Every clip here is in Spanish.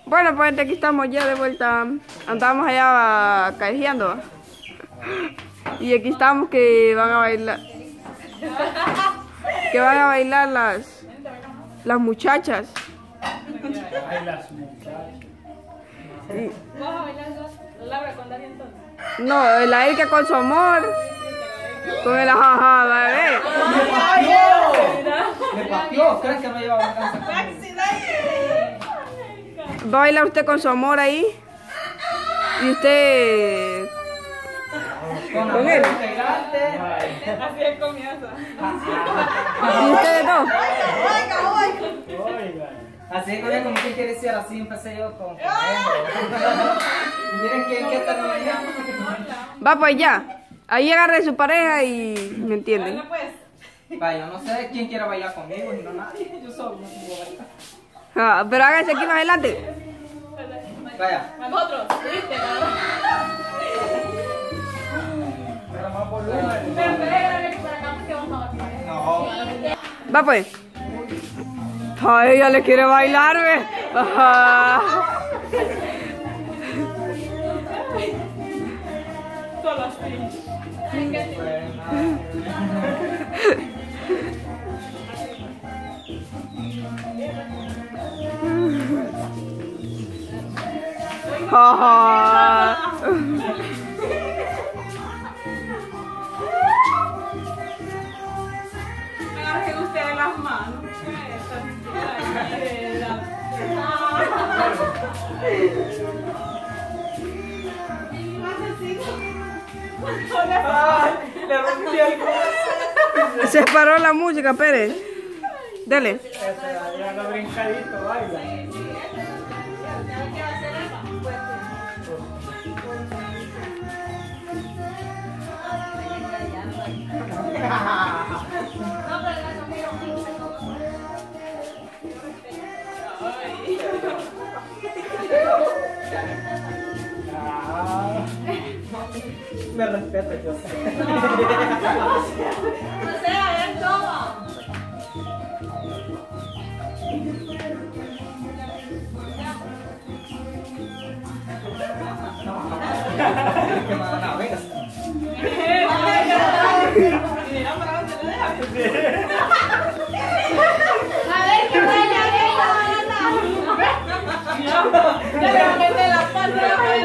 Bueno, pues aquí estamos ya de vuelta. Andábamos allá callejeando. Y aquí estamos que van a bailar. Que van a bailar las muchachas. Ay, las muchachas. ¿Vas a bailar Laura con Darío entonces? No, la Erika con su amor. Con el ajaja, bebé. Me pateó, ¿crees que no llevaba una canción? Va a bailar usted con su amor ahí. Y usted Con él. Así es comienzo. Y ustedes dos. Oiga. Así con él, como que quiere decir, así empecé yo con él. Y miren qué terminé. Va pues ya. Ahí agarre su pareja y me entienden. Vaya, no sé quién quiere bailar conmigo, ni no nadie. Yo solo no puedo bailar. Ah, pero háganse aquí más adelante. Vaya. Nosotros, ¿viste? Pero más volumen. No. Va pues. Ay, ella le quiere bailar, ve. Ajá. Solo así. Ajá. Agarren ustedes las manos. Le rompí el corazón. Se paró la música, Pérez. Dale. Ya no brincadito, baila. Me respeto yo. No sé, a ver, toma. Que me van a ver. Mira, ¿para dónde le dejas? A ver, que vaya, Ya le metí la pata.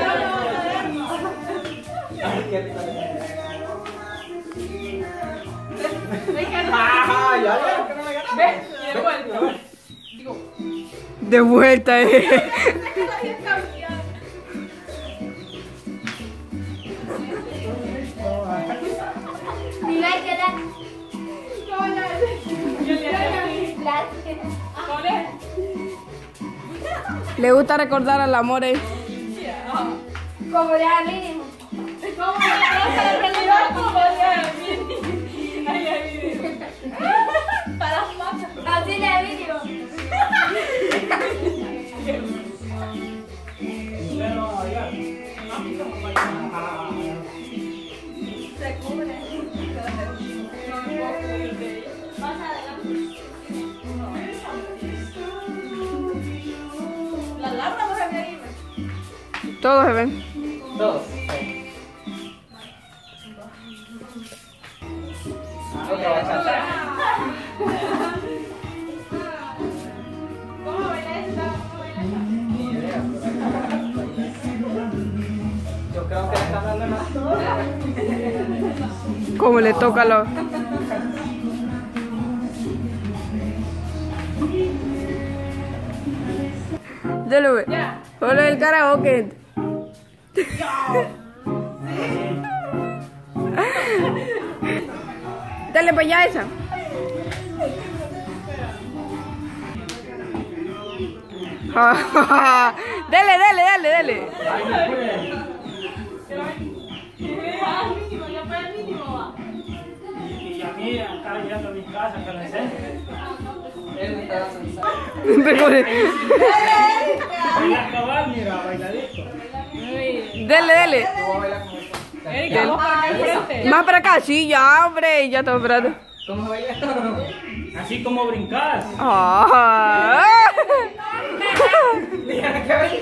Ay, qué rico. Ve, de vuelta. De vuelta, Mira que la... Le gusta recordar al amor, Como ya mínimo. ¿Cómo le pasa la realidad? ¿Cómo para las patas. Así de mínimo. Se cubre. Más adelante. La Laura no se ve ahí. Todos se ven. Dos. Otra bachata. ¿Cómo baila esta? Ni idea. Yo creo que le están dando más. Como le toca a los... Dale, güey. Ya. Solo el karaoke. Dale para allá esa. Dale, dale, dale, dale. Ya fue el mínimo, va. Y a mí acá llegando a mi casa, que lo enseñe. Él me está dando. Baila cabal, mira, bailadito. Dale, dale. Yo voy a bailar con esto. Erika, vamos para acá enfrente. Más para acá, sí, ya, hombre, ya estamos esperando. ¿Cómo se baila? Así como brincas. Ah. Dígame que baila.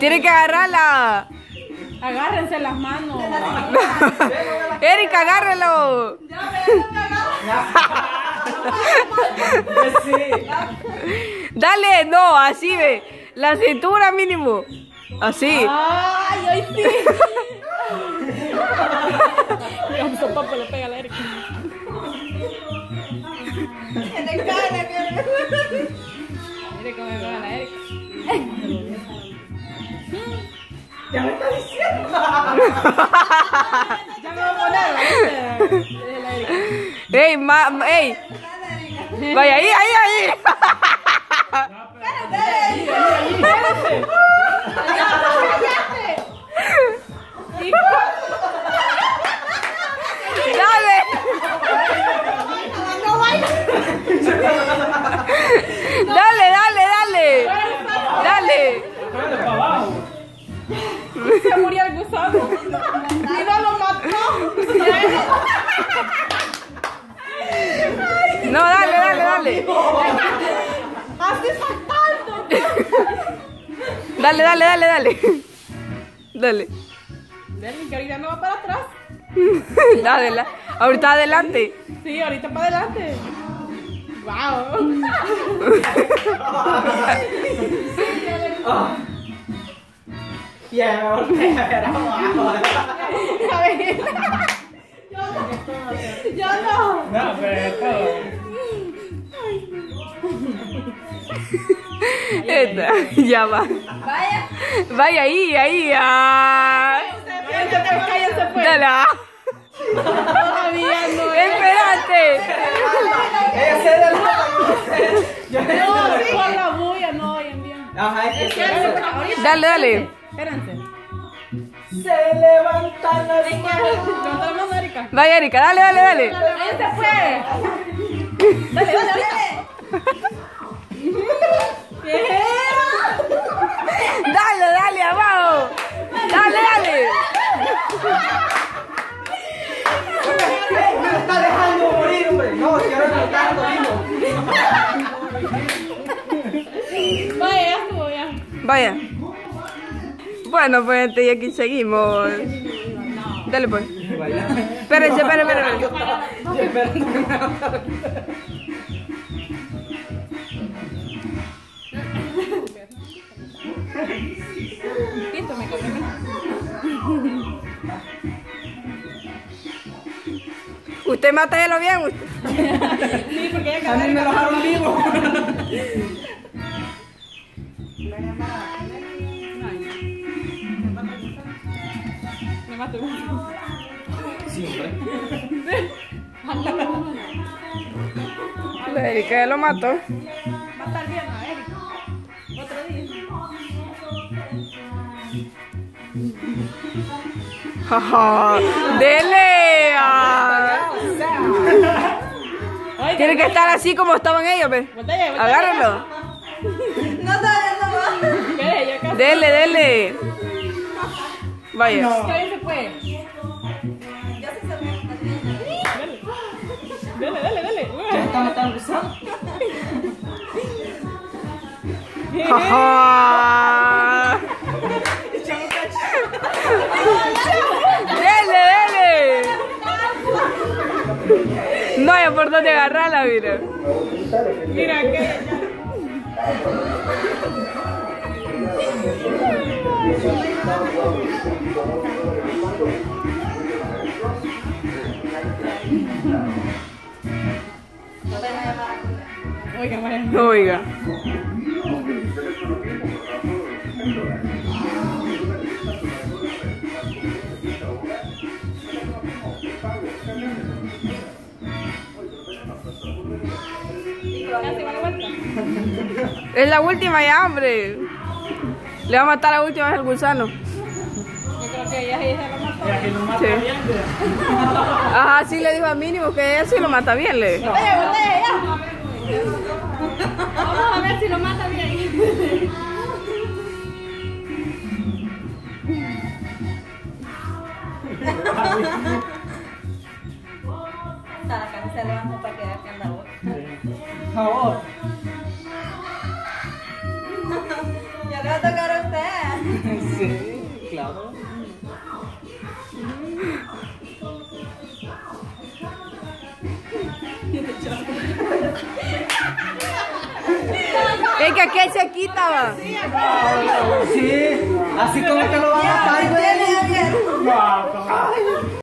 Tiene que agarrarla. Agárrense las manos. Erika, agárrelo. Sí. Dale, no, así ve. La cintura mínimo. Así. Ay, ay, sí. Mira, su papá le pega a la Erika. Mire cómo me pega a la Erika. Ya me está diciendo. Ya me voy a poner, ¿viste? La Erika. Ey, ey. Vaya, ahí. Dale. Dale. Se murió el gusano. Y no lo mató. No, dale. Así saltando. Dale. Dale, que ahorita no va para atrás. Dale. Ahorita adelante. Sí, ahorita para adelante. Wow. Ya me volteé a ver abajo. A ver. Yo no. No, pero Esta, ya va. Vaya ahí. Ah. Cállense pues. Dale. Todavía no. Espérate. ella se adelanta. Yo No, sí, por la bulla, no oyen bien. Ajá, es que Dale. Espérense. se levantan las manos. Levanta la mano, Erika. Vaya, Erika, dale. Cállense pues. Dale, ahorita. Dale, abajo. Dale. Me está dejando morir, hombre. No, que ahora me está dando vivo. Vaya, ya estuvo ya. Vaya. Bueno, pues gente, y aquí seguimos. Dale pues. Espérense. Yo esperando que me haga. Listo, me cambié. Usted mátelo bien, usted. Sí, porque ya A mí me lo dejaron vivo. Me mato. Siempre. La Erika ya lo mató. Va a estar bien, a Erika. Otro día. Jaja. Dele. Ah. Oiga, Tiene que estar así como estaban ellos, ve. Botella. Agárralo. ¿Qué? Ya casi. Dele. Vaya. Cállense pues. Dale. Ya está matando usando. Jaja. Dele. No hay por dónde agarrarla, mira. Mira que. Oiga, María. Oiga. Casi va la vuelta. Es la última ya, hombre. Le va a matar la última vez al gusano. Yo creo que ella se lo mató. Ya que lo mata Sí. bien. Ajá, sí le dijo a Mínimo que ella sí lo mata bien, le. Botella, ya. Vamos a ver si lo mata bien. La camisa se levantó para quedar que anda vos. Por favor. Ya le va a tocar a usted. Sí, claro. Es que aquel se quita, va. Sí, así como te lo van a matar, güey.